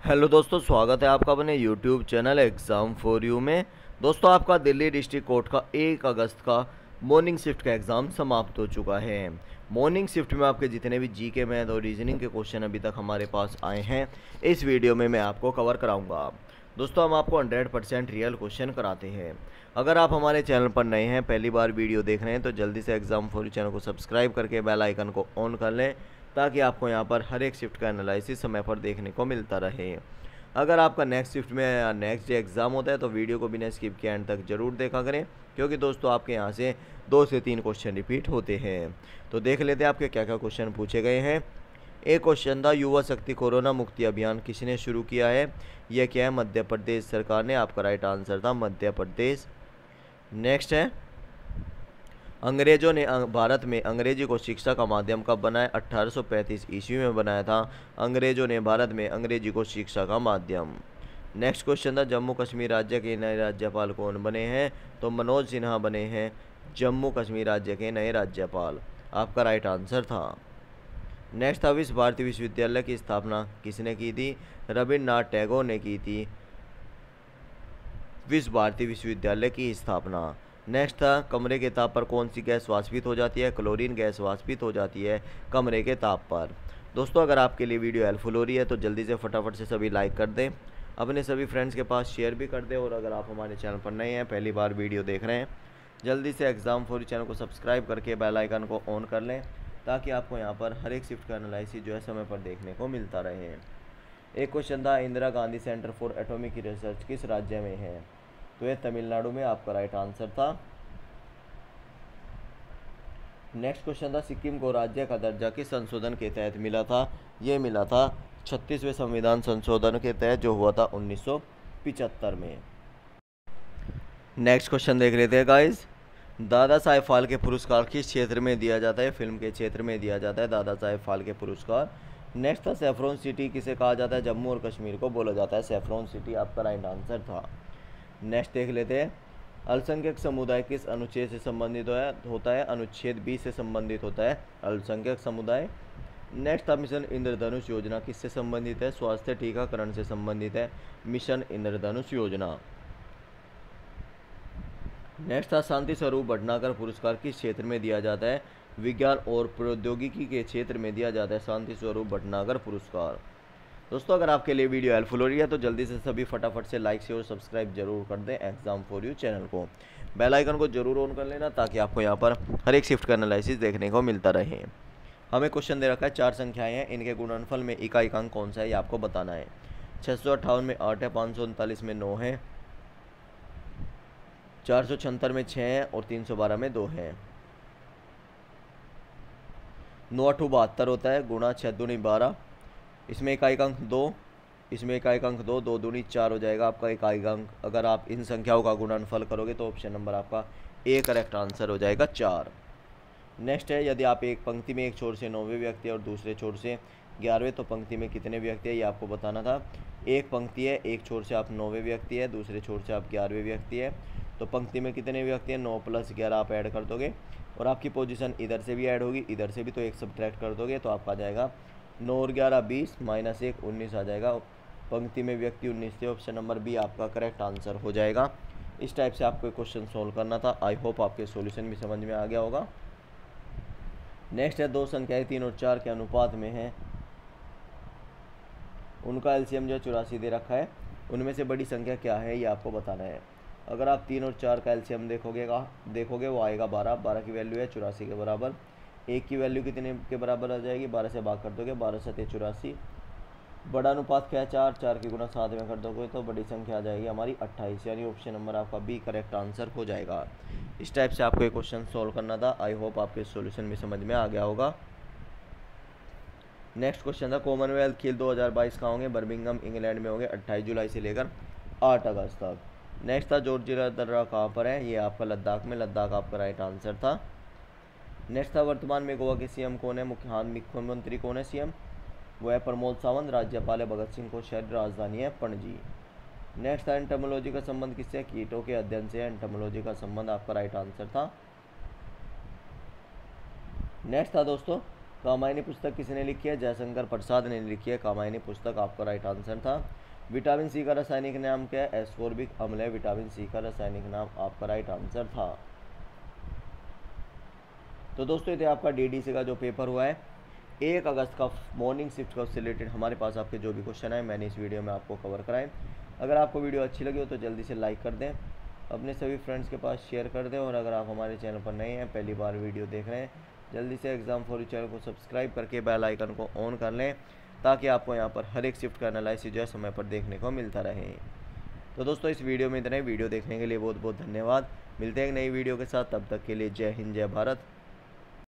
Hello दोस्तों, स्वागत है आपका अपने YouTube channel exam for you में। दोस्तों, आपका दिल्ली डिस्ट्रिक्ट कोर्ट का 1 अगस्त का मॉर्निंग शिफ्ट का एग्ज़ाम समाप्त हो चुका है। मॉर्निंग शिफ्ट में आपके जितने भी जीके, मैथ और रीजनिंग के क्वेश्चन अभी तक हमारे पास आए हैं, इस वीडियो में मैं आपको कवर कराऊंगा। दोस्तों, हम आपको 100% रियल क्वेश्चन कराते हैं। अगर आप हमारे चैनल पर नए हैं, पहली बार वीडियो देख रहे हैं, तो जल्दी से एग्ज़ाम फॉर यू चैनल को सब्सक्राइब करके बेल आइकन को ऑन कर लें, ताकि आपको यहाँ पर हर एक शिफ्ट का एनालिसिस समय पर देखने को मिलता रहे। अगर आपका नेक्स्ट शिफ्ट में या नेक्स्ट डे एग्ज़ाम होता है तो वीडियो को बिना स्किप के एंड तक ज़रूर देखा करें, क्योंकि दोस्तों आपके यहाँ से 2 से 3 क्वेश्चन रिपीट होते हैं। तो देख लेते हैं आपके क्या क्या क्वेश्चन पूछे गए हैं। एक क्वेश्चन था, युवा शक्ति कोरोना मुक्ति अभियान किसने शुरू किया है? यह क्या है? मध्य प्रदेश सरकार ने। आपका राइट आंसर था मध्य प्रदेश। नेक्स्ट है, अंग्रेजों ने भारत में अंग्रेजी को शिक्षा का माध्यम कब बनाया? 1835 ईस्वी में बनाया था अंग्रेजों ने भारत में अंग्रेजी को शिक्षा का माध्यम। नेक्स्ट क्वेश्चन था, जम्मू कश्मीर राज्य के नए राज्यपाल कौन बने हैं? तो मनोज सिन्हा बने हैं जम्मू कश्मीर राज्य के नए राज्यपाल। आपका राइट आंसर था। नेक्स्ट था, विश्व भारती विश्वविद्यालय की स्थापना किसने की थी? रविन्द्रनाथ टैगोर ने की थी विश्व भारती विश्वविद्यालय की स्थापना। नेक्स्ट था, कमरे के ताप पर कौन सी गैस वाष्पित हो जाती है? क्लोरीन गैस वाष्पित हो जाती है कमरे के ताप पर। दोस्तों, अगर आपके लिए वीडियो हेल्पफुल हो रही है तो जल्दी से फटाफट से सभी लाइक कर दें, अपने सभी फ्रेंड्स के पास शेयर भी कर दें, और अगर आप हमारे चैनल पर नए हैं, पहली बार वीडियो देख रहे हैं, जल्दी से एग्ज़ाम फॉर यू चैनल को सब्सक्राइब करके बेल आइकन को ऑन कर लें, ताकि आपको यहाँ पर हर एक शिफ्ट का एनालिसिस जो है समय पर देखने को मिलता रहे। एक क्वेश्चन था, Indira Gandhi centre for atomic research किस राज्य में है? तो यह तमिलनाडु में। आपका राइट आंसर था। नेक्स्ट क्वेश्चन था, सिक्किम को राज्य का दर्जा किस संशोधन के तहत मिला था? ये मिला था 36वें संविधान संशोधन के तहत, जो हुआ था 1975 में। नेक्स्ट क्वेश्चन देख लेते हैं गाइस। दादा साहेब फाल्के पुरस्कार किस क्षेत्र में दिया जाता है? फिल्म के क्षेत्र में दिया जाता है दादा साहेब फाल्के पुरस्कार। नेक्स्ट था, सैफरॉन सिटी किसे कहा जाता है? जम्मू और कश्मीर को बोला जाता है सैफरॉन सिटी। आपका राइट आंसर था। नेक्स्ट देख लेते हैं, अल्पसंख्यक समुदाय किस अनुच्छेद से संबंधित होता है? अनुच्छेद 20 से संबंधित होता है अल्पसंख्यक समुदाय। नेक्स्ट था, मिशन इंद्रधनुष योजना किससे संबंधित है? स्वास्थ्य टीकाकरण से संबंधित है मिशन इंद्रधनुष योजना। नेक्स्ट था, शांति स्वरूप भटनागर पुरस्कार किस क्षेत्र में दिया जाता है? विज्ञान और प्रौद्योगिकी के क्षेत्र में दिया जाता है शांति स्वरूप भटनागर पुरस्कार। दोस्तों, अगर आपके लिए वीडियो हेल्पफुल हो रही है तो जल्दी से सभी फटाफट से लाइक शेयर और सब्सक्राइब जरूर कर दें एग्जाम फॉर यू चैनल को। बेल आइकन को जरूर ऑन कर लेना, ताकि आपको यहाँ पर हर एक शिफ्ट का एनालिसिस देखने को मिलता रहे। हमें क्वेश्चन दे रखा है, 4 संख्याएं हैं, इनके गुणनफल में इकाई अंक कौन सा है, ये आपको बताना है। 658 में 8 है, 539 में 9 है, 476 में 6 है, और 312 में 2 है। 9 8 72 होता है, गुणा 6 दूनी 12, इसमें इकाई अंक 2, इसमें इकाई अंक 2, 2 दूनी 4 हो जाएगा आपका इकाई अंक। अगर आप इन संख्याओं का गुणनफल करोगे तो ऑप्शन नंबर आपका ए करेक्ट आंसर हो जाएगा 4। नेक्स्ट है, यदि आप एक पंक्ति में एक छोर से 9वें व्यक्ति और दूसरे छोर से 11वें, तो पंक्ति में कितने व्यक्ति है, ये आपको बताना था। एक पंक्ति है, एक छोर से आप 9वें व्यक्ति है, दूसरे छोर से आप 11वें व्यक्ति है, तो पंक्ति में कितने व्यक्ति हैं? 9 + 11 आप ऐड कर दोगे, और आपकी पोजीशन इधर से भी ऐड होगी, इधर से भी, तो एक सब्ट्रैक्ट कर दोगे, तो आपका आ जाएगा 9 और 11 20 - 1 19 आ जाएगा। पंक्ति में व्यक्ति 19 थे, ऑप्शन नंबर बी आपका करेक्ट आंसर हो जाएगा। इस टाइप से आपको क्वेश्चन सोल्व करना था। आई होप आपके सॉल्यूशन भी समझ में आ गया होगा। नेक्स्ट है, 2 संख्याएं 3 और 4 के अनुपात में हैं, उनका एलसीएम जो 84 दे रखा है, उनमें से बड़ी संख्या क्या है, ये आपको बताना है। अगर आप 3 और 4 का एलसीएम देखोगे वो आएगा 12। 12 की वैल्यू है 84 के बराबर। एक की वैल्यू कितने के बराबर आ जाएगी? 12 से भाग कर दोगे, 12 × 7 = 84। बड़ा अनुपात क्या है? 4। 4 की गुणा 7 में कर दोगे तो बड़ी संख्या आ जाएगी हमारी 28, यानी ऑप्शन नंबर आपका बी करेक्ट आंसर हो जाएगा। इस टाइप से आपको ये क्वेश्चन सॉल्व करना था। आई होप आपके सॉल्यूशन भी समझ में आ गया होगा। नेक्स्ट क्वेश्चन था, कॉमनवेल्थ खेल 2022 कहाँ होंगे? बर्मिंघम इंग्लैंड में होंगे 28 जुलाई से लेकर 8 अगस्त तक। नेक्स्ट था, जॉर्जिया दर्रा कहाँ पर है? ये आपका लद्दाख में। लद्दाख आपका राइट आंसर था। नेक्स्ट था, वर्तमान में गोवा के सीएम कौन है? मुख्यमंत्री कौन है सीएम? वो है प्रमोद सावंत। राज्यपाल है भगत सिंह कोश्यारी। राजधानी है पणजी। नेक्स्ट था, एंटोमोलॉजी का संबंध किससे? कीटों के अध्ययन से एंटोमोलॉजी का संबंध। आपका राइट आंसर था। नेक्स्ट था दोस्तों, कामायनी पुस्तक किसने लिखी है? जयशंकर प्रसाद ने लिखी है कामायनी पुस्तक, आपका राइट आंसर था। विटामिन सी का रासायनिक नाम क्या है? एस्कोर्बिक अम्ल है विटामिन सी का रासायनिक नाम, आपका राइट आंसर था। तो दोस्तों ये आपका डीडीसी का जो पेपर हुआ है 1 अगस्त का मॉर्निंग शिफ्ट का, उससे रिलेटेड हमारे पास आपके जो भी क्वेश्चन है मैंने इस वीडियो में आपको कवर कराए। अगर आपको वीडियो अच्छी लगी हो तो जल्दी से लाइक कर दें, अपने सभी फ्रेंड्स के पास शेयर कर दें, और अगर आप हमारे चैनल पर नए हैं, पहली बार वीडियो देख रहे हैं, जल्दी से एग्ज़ाम फॉर यू चैनल को सब्सक्राइब करके बेल आइकन को ऑन कर लें, ताकि आपको यहाँ पर हर एक शिफ्ट का एनालिसिस जो है समय पर देखने को मिलता रहे। तो दोस्तों इस वीडियो में इतना ही। वीडियो देखने के लिए बहुत बहुत धन्यवाद। मिलते हैं एक नई वीडियो के साथ, तब तक के लिए जय हिंद जय भारत।